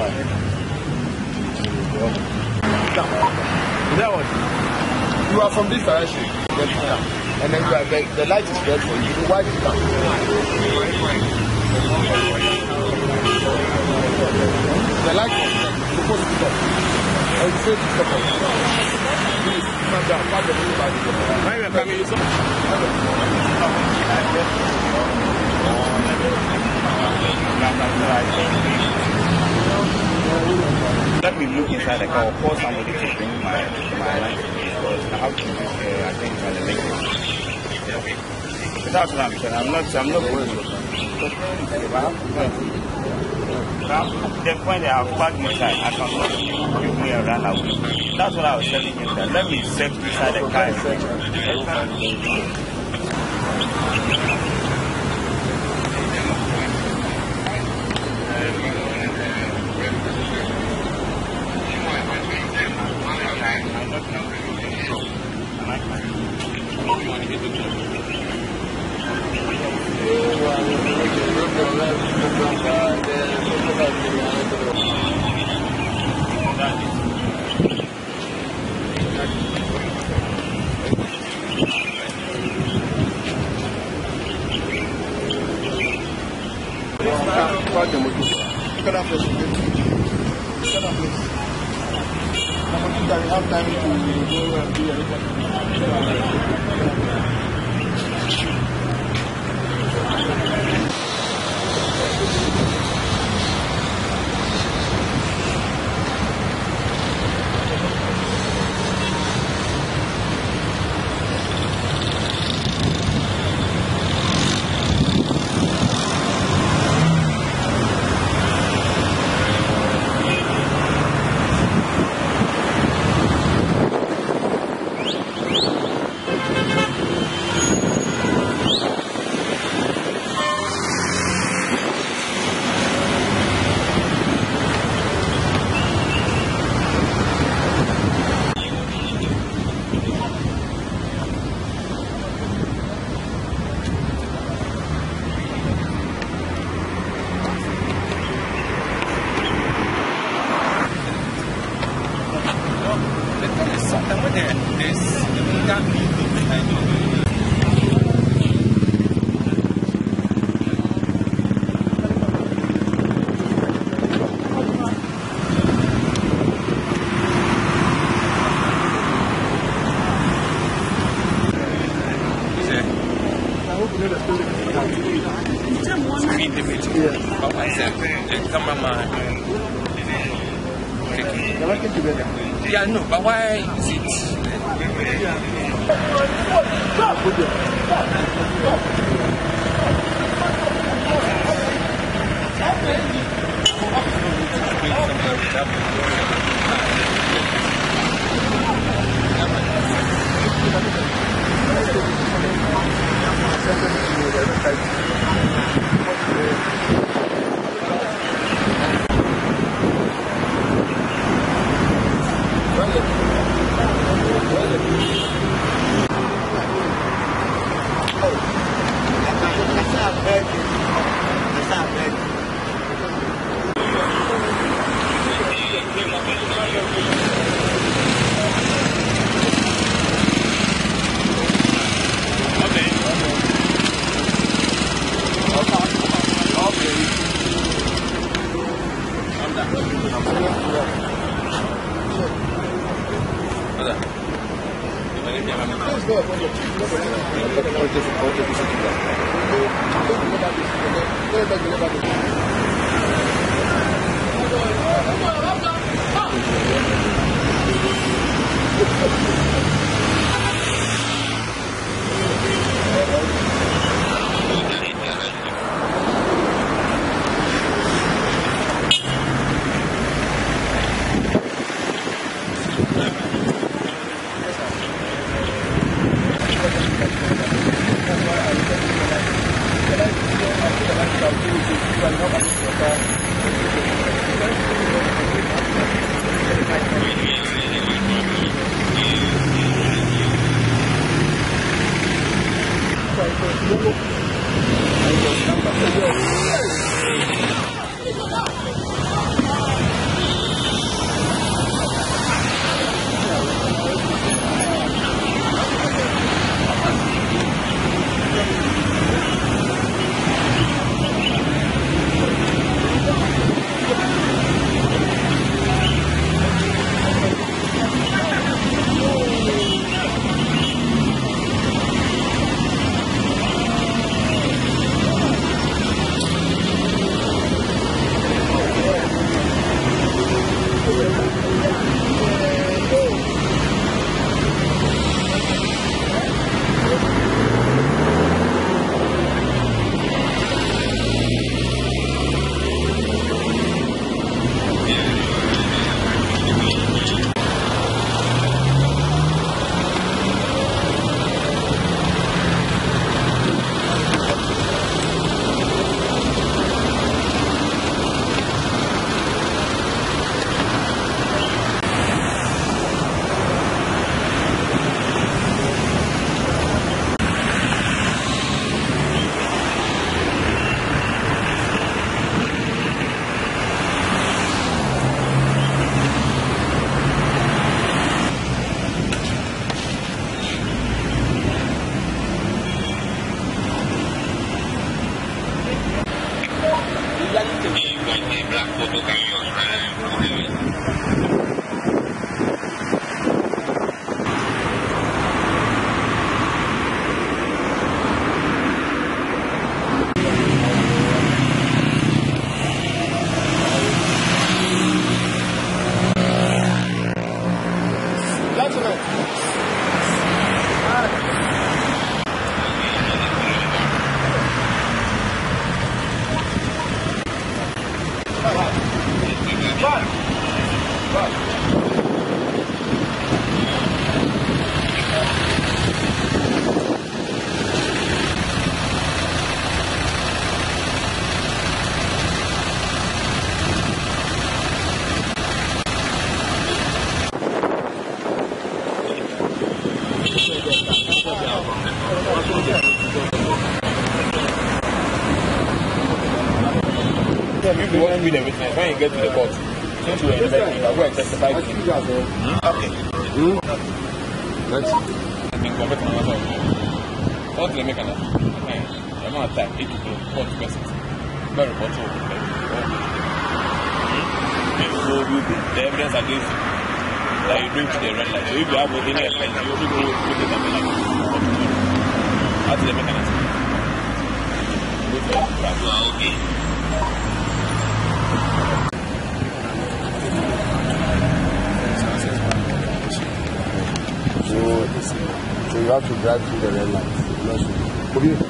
Is that what? You are from this direction, and then the light is red for you. You wipe it down. The light was red. You're supposed to stop. And you say to stop. Please, come down. Why the blue light is on? Why are you coming? Let me look inside the car or call somebody to bring my license because I have to use I think the link. That's what I'm saying. I'm not worried. The point that I've parked inside, I can't give me a run away. That's what I was telling him, that let me sit inside the car. Yeah, no, but why is it? you want to be the witness, when you get to the court, since you are investing, go and testify to you. Okay. Let's. I think we're better than that. What do they make an amount of time? 8 to 40%. Very much so. So the evidence against you that you bring to the red light. So if you have any evidence, you also go with the camera. How do they make an answer? Okay. So you have to drive through the red lights.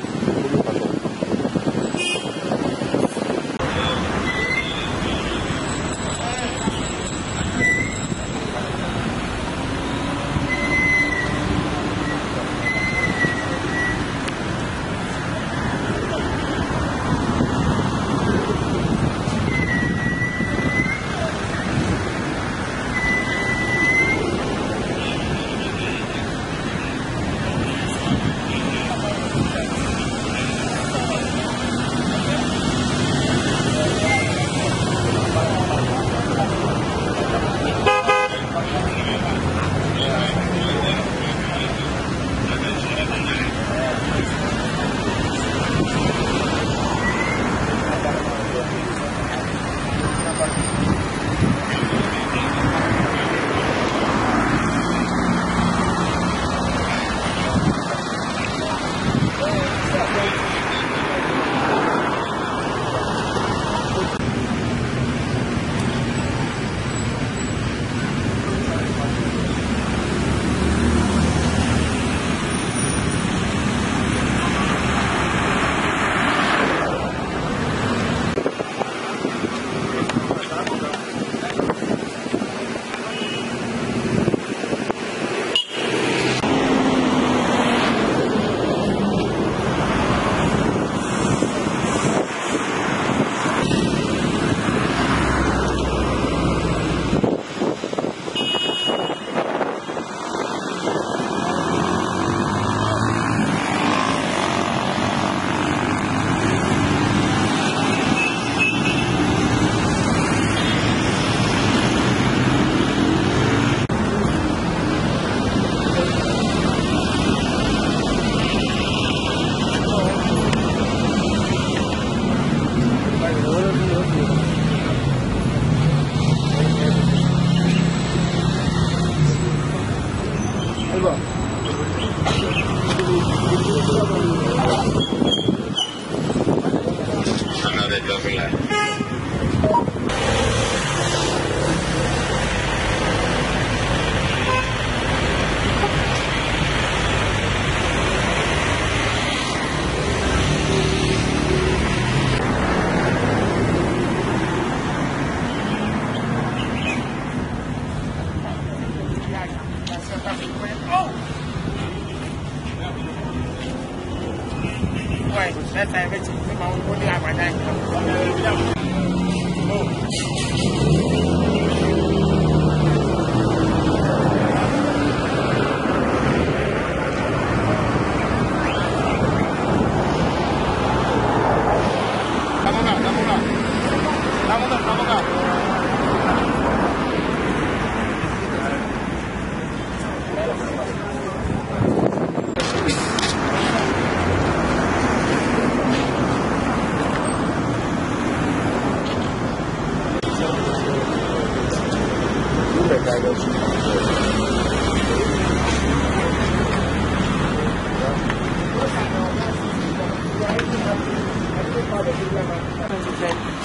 Another driving light. That's everything.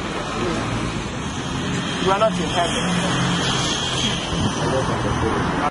You are not in heaven.